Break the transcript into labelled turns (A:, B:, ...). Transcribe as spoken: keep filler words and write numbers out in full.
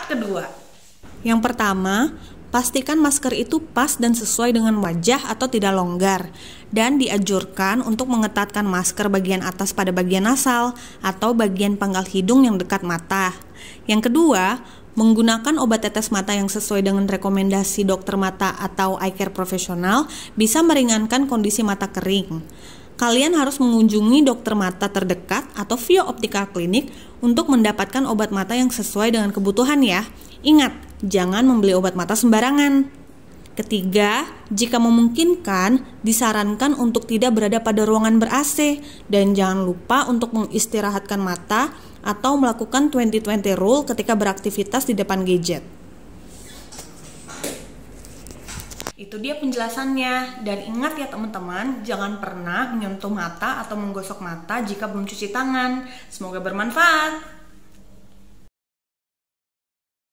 A: Part kedua. Yang pertama, pastikan masker itu pas dan sesuai dengan wajah atau tidak longgar, dan dianjurkan untuk mengetatkan masker bagian atas pada bagian nasal atau bagian pangkal hidung yang dekat mata. Yang kedua, menggunakan obat tetes mata yang sesuai dengan rekomendasi dokter mata atau eye care profesional bisa meringankan kondisi mata kering. Kalian harus mengunjungi dokter mata terdekat atau Vio Optical Clinic untuk mendapatkan obat mata yang sesuai dengan kebutuhan ya. Ingat, jangan membeli obat mata sembarangan. Ketiga, jika memungkinkan, disarankan untuk tidak berada pada ruangan ber-A C dan jangan lupa untuk mengistirahatkan mata atau melakukan dua puluh dua puluh rule ketika beraktivitas di depan gadget. Itu dia penjelasannya, dan ingat ya teman-teman, jangan pernah menyentuh mata atau menggosok mata jika belum cuci tangan. Semoga bermanfaat.